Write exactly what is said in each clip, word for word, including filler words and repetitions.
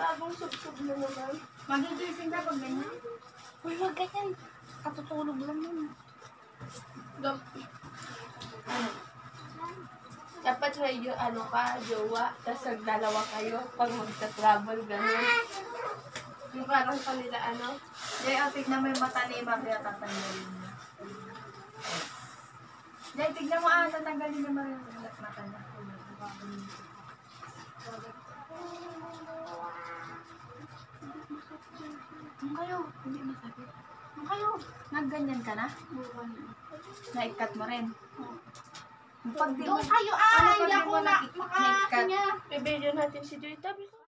bagong sub-sub na naman. Magigising ka pag ganyan? Uy, wag ganyan. Katutulog lang yun. Dap Dapat may yung ano ka, jowa, tapos nagdalawa kayo pag magta-travel, gano'n. Yung parang kanila ano. Jay, oh, tignan mo yung mata ni Maria, tatanggalin niya. Jay, tignan mo ah, tatanggalin niya Maria yung mata niya. Ano kayo? Hindi masakit. Ano kayo? Nagganyan ka na? Naikat mo rin? Pag di mo, Doon kayo, ano ay, pag hindi di ako mo na, nakik- makaano naikat? niya. Bibigyan natin si Joy. Tabi ko.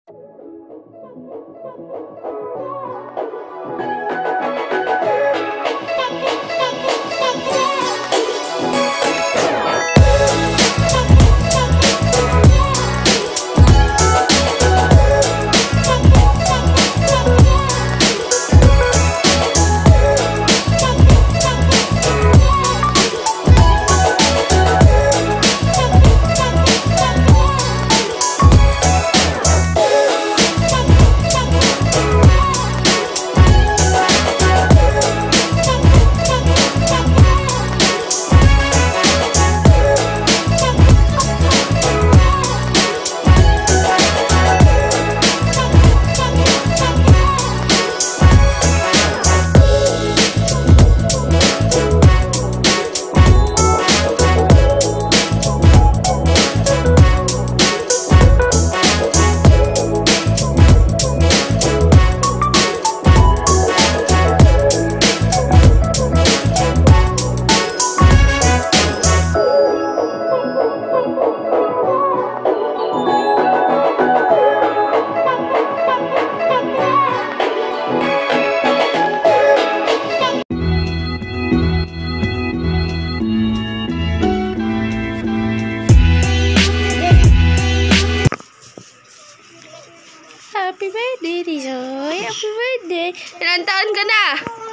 Happy birthday, Joy. Happy birthday. Ilan taon ka na?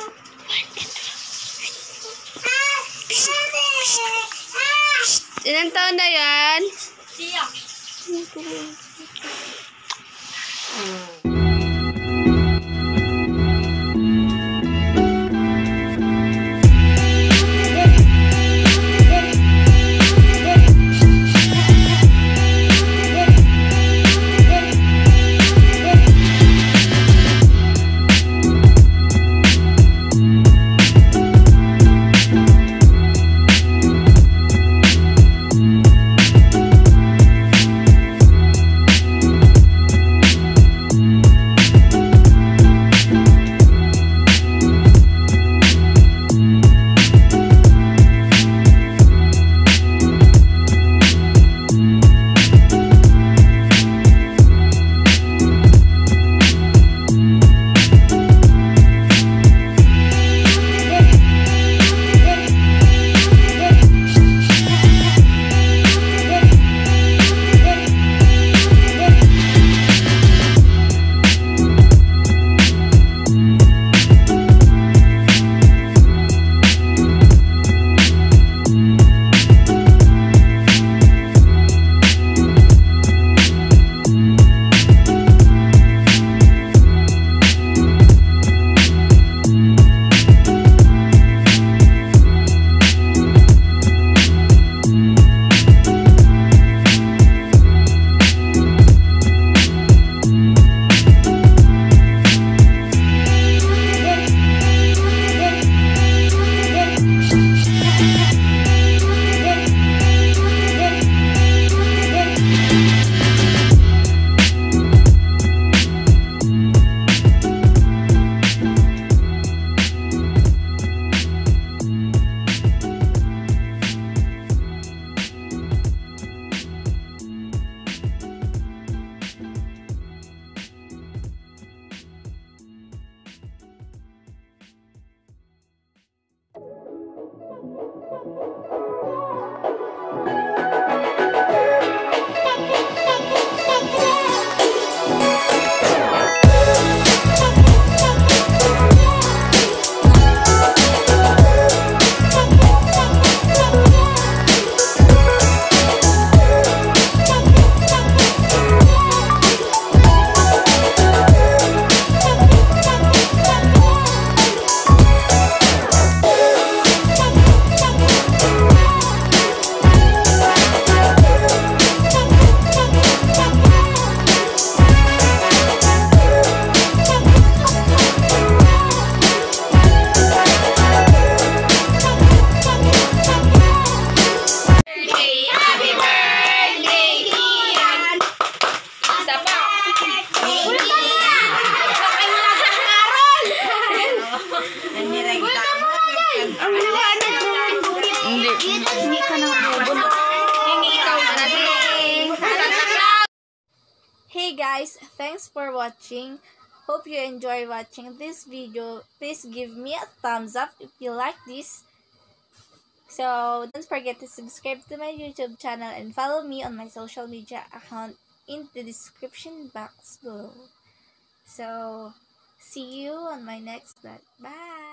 Ilan taon na yan? siya. guys, thanks for watching. Hope you enjoy watching this video. Please give me a thumbs up if you like this. So don't forget to subscribe to my YouTube channel and follow me on my social media account in the description box below. So see you on my next vlog. Bye!